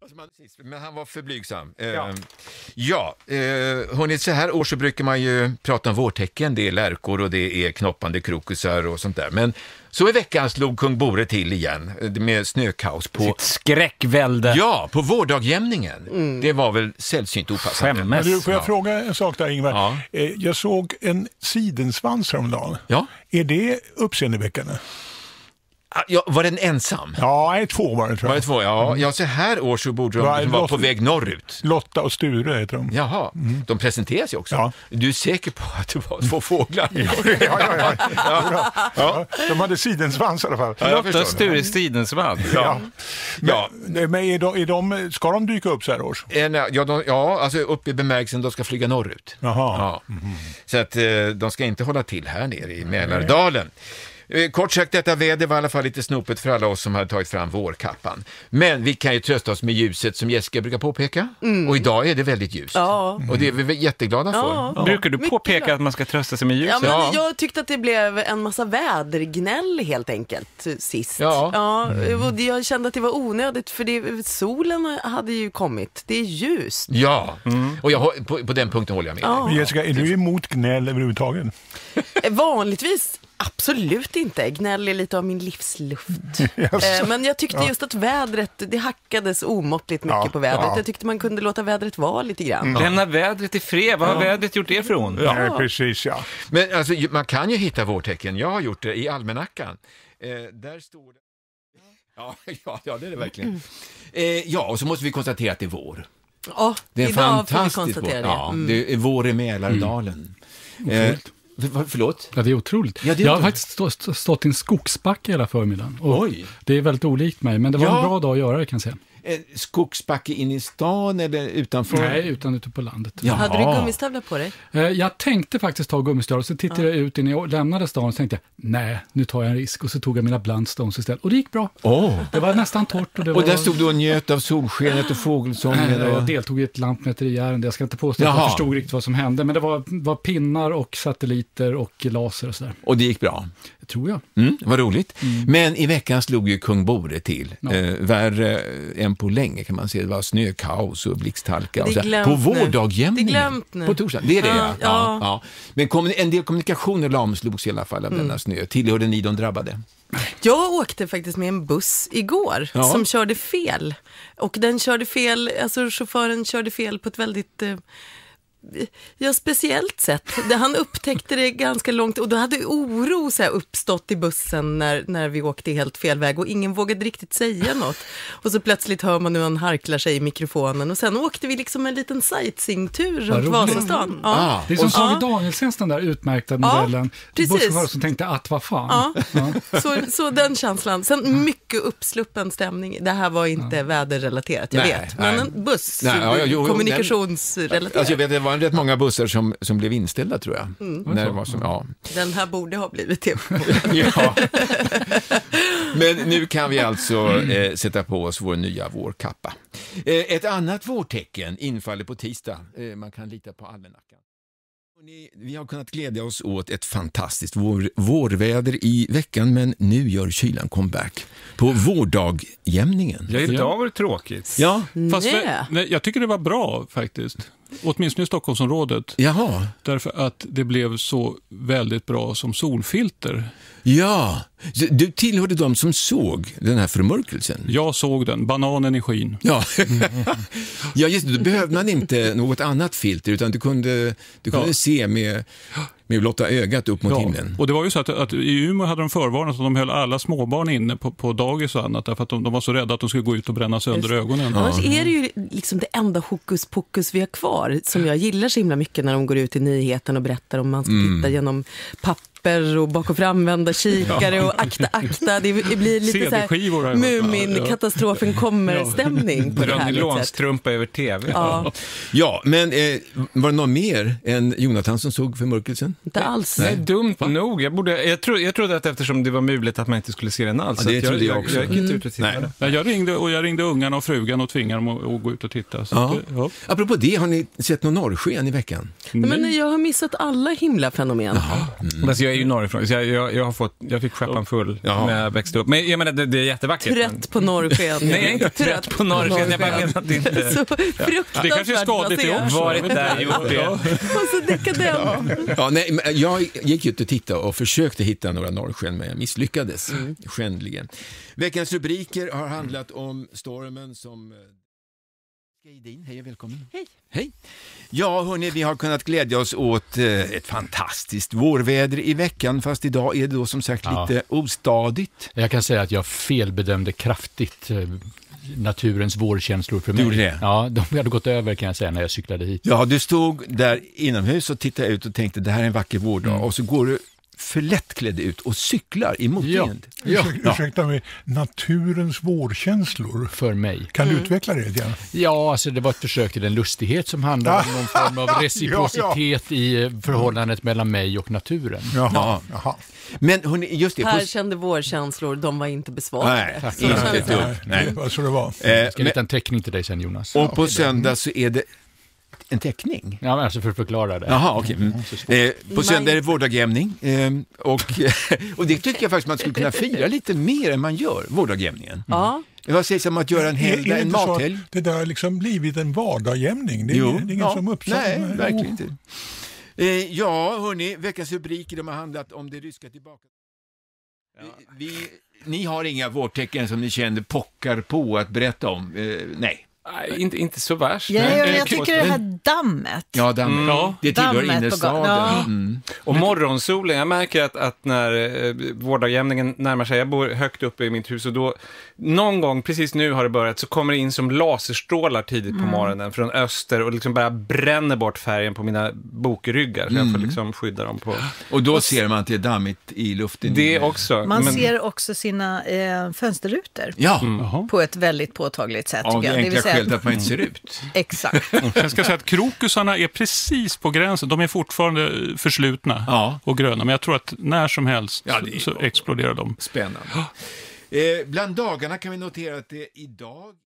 Men han var för blygsam. Hörrni, så här år så brukar man ju prata om vårtecken. Det är lärkor och det är knoppande krokusar och sånt där. Men så i veckan slog kung Bore till igen med snökaos på sitt skräckvälde. Ja, på vårdagjämningen. Det var väl sällsynt opassande. Du, får jag fråga en sak där, Ingvar? Ja. Jag såg en sidensvans häromdagen. Ja. Är det uppseendeväckande? Ja, var den ensam? Ja, 2 var det, tror jag. Var det 2? Ja, ja, så här år så borde de vara på väg norrut. Lotta och Sture heter de. Jaha, de presenterar sig också. Ja. Du är säker på att det var 2 fåglar? Ja. De hade sidensvans i alla fall. Ja, Lotta och Sture sidensvans. Men ska de dyka upp så här års? Alltså upp i bemärkelsen de ska flyga norrut. Jaha. Ja. Så att de ska inte hålla till här nere i Mälardalen. Kort sagt, detta väder var i alla fall lite snopet för alla oss som hade tagit fram vårkappan. Men vi kan ju trösta oss med ljuset som Jessica brukar påpeka. Och idag är det väldigt ljust. Ja. Och det är vi jätteglada för. Ja. Brukar du påpeka att man ska trösta sig med ljuset? Ja, men jag tyckte att det blev en massa vädergnäll helt enkelt sist. Och jag kände att det var onödigt för solen hade ju kommit. Det är ljust. Ja, och på den punkten håller jag med. Ja. Jessica, är du emot gnäll överhuvudtaget? Vanligtvis absolut inte. Gnäll är lite av min livsluft. Men jag tyckte just att vädret, det hackades omåttligt mycket på vädret. Jag tyckte man kunde låta vädret vara lite grann. Lämna vädret i fred. Vad har vädret gjort det för hon? Ja, precis, Men alltså, man kan ju hitta vårtecken. Jag har gjort det i almanackan. Där står det... Ja, det är det verkligen. Och så måste vi konstatera att det är vår. Ja, det är idag fantastiskt får vi konstatera det. Ja, det är vår i Mälardalen. Förlåt? Ja, det är otroligt. Ja, jag har faktiskt stått i en skogsbacke hela förmiddagen. Oj. Det är väldigt olikt mig, men det var en bra dag att göra det, kan jag säga. Skogsbacke in i stan eller utanför? Nej, utan ute på landet. Ja. Hade du gummistövlar på dig? Jag tänkte faktiskt ta gummistövlar, så tittade jag ut innan jag lämnade stan och tänkte nej, nu tar jag en risk, och så tog jag mina Blundstones istället. Och det gick bra. Det var nästan torrt. Och där stod du och njöt av solskenet och fågelsången? Jag deltog i ett lantmäteriärende. Jag ska inte påstå att jag förstod riktigt vad som hände, men det var pinnar och satelliter och laser och sådär. Och det gick bra? Det tror jag. Vad roligt. Men i veckan slog ju kung Bore till. Värre än på länge, kan man säga. Det var snökaos och blixthalka. På vårdagjämningen. På torsdag. Det är det, ja. Men en del kommunikationer lamslogs i alla fall av denna snö. Tillhörde ni de drabbade? Jag åkte faktiskt med en buss igår som körde fel. Och den körde fel, alltså chauffören körde fel på ett väldigt... speciellt sätt. Han upptäckte det ganska långt, och då hade oro uppstått i bussen när vi åkte helt fel väg, och ingen vågade riktigt säga något. Och så plötsligt hör man hur han harklar sig i mikrofonen, och sen åkte vi liksom en liten sightseeingtur runt Vasastan. Det är som Tage Danielsens, den där utmärkta modellen. Busschaufförer som tänkte att vad fan. Så den känslan. Sen mycket uppsluppen stämning. Det här var inte väderrelaterat, jag vet. Men en buss, kommunikationsrelaterat. Alltså jag vet, det var rätt många bussar som blev inställda, tror jag. När det var Den här borde ha blivit det. Men nu kan vi alltså sätta på oss vår nya vårkappa. Ett annat vårtecken infaller på tisdag. Man kan lita på almanackan. Vi har kunnat glädja oss åt ett fantastiskt vårväder i veckan, men nu gör kylan comeback på vårdagjämningen. Ja, idag var det tråkigt. Ja. Fast jag tycker det var bra faktiskt. Åtminstone i Stockholmsområdet. Jaha. Därför att det blev så väldigt bra som solfilter. Ja, du tillhörde de som såg den här förmörkelsen. Jag såg den, bananen i skyn. Ja, just det, då behövde man inte något annat filter, utan du kunde se med blotta ögat upp mot himlen. Och det var ju så att i Umeå hade de förvarnat att de höll alla småbarn inne på dagis och annat, därför att de var så rädda att de skulle gå ut och bränna sönder ögonen. Annars är det ju liksom det enda hokus pokus vi har kvar, som jag gillar så himla mycket när de går ut i nyheten och berättar om man ska titta genom papper och bak och framvända kikare och akta. Det blir lite så här Mumin-katastrofen kommer-stämning på det här. Nylonstrumpa över tv. Ja, men var det någon mer än Jonathan som såg förmörkelsen? Inte alls. Nej, dumt nog. Jag trodde att eftersom det var möjligt att man inte skulle se den alls. Ja, det trodde jag också. Jag gick inte ut och tittade. Jag ringde ungarna och frugan och tvingade dem att gå ut och titta. Apropå det, har ni sett någon norrsken i veckan? Men jag har missat alla himlafenomen. Alltså jag ju norrifrån. Så jag fick skeppan full när jag växte upp. Men jag menar, det är jättevackert. Trött på norrsken. Nej, jag är inte trött på norrsken. Jag bara menar att det inte... Så fruktansvärt det kanske är skadligt det också. Varit där, gjort det. Och så dekadent. Ja, nej, jag gick ut och tittade och försökte hitta några norrsken, men jag misslyckades skändligen. Veckans rubriker har handlat om stormen som... Edin, hej och välkommen. Hej. Ja, hörni, vi har kunnat glädja oss åt ett fantastiskt vårväder i veckan, fast idag är det då som sagt lite ostadigt. Jag kan säga att jag felbedömde kraftigt naturens vårkänslor för mig. Gjorde det? Ja, de hade gått över kan jag säga när jag cyklade hit. Ja, du stod där inomhus och tittade ut och tänkte det här är en vacker vårdag och så går du för lättklädd ut och cyklar i motvind. Ursäkta mig, naturens vårkänslor för mig. Kan du utveckla det igen? Ja, alltså det var ett försök till en lustighet som handlar om någon form av reciprocitet i förhållandet mellan mig och naturen. Jaha. Men hörni, just det. Här kände vårkänslor, de var inte besvarade. Nej. Det var så det var. Jag ska lite en teckning till dig sen, Jonas. Och på söndag så är det en teckning? Ja, men alltså för att förklara det. Jaha, okej. På söndag är det vårdagjämning. Och det tycker jag faktiskt man skulle kunna fira lite mer än man gör, vårdagjämningen. Ja. Vad sägs om att göra en helgdag, en mathelg? Det där har liksom blivit en vardagjämning. Det är ingen som uppsatt. Nej, verkligen inte. Ja, hörni, veckans rubriker de har handlat om det ryska tillbaka. Ni har inga vårtecken som ni känner pockar på att berätta om? Nej. Nej, inte så värst. Jag tycker det här dammet. Ja, dammet. Det tillhör innerstaden. Och morgonsolen, jag märker att när vårdagjämningen närmar sig, jag bor högt uppe i mitt hus och då någon gång, precis nu har det börjat, så kommer det in som laserstrålar tidigt på morgonen från öster och liksom bara bränner bort färgen på mina bokryggar så jag får liksom skydda dem på. Och då ser man att det är dammigt i luften. Det också. Man ser också sina fönsterrutor på ett väldigt påtagligt sätt. Av det enkla skälet att man inte ser ut. Exakt. Jag ska säga att krokusarna är precis på gränsen. De är fortfarande förslutna och gröna. Men jag tror att när som helst så exploderar de. Spännande. Bland dagarna kan vi notera att det idag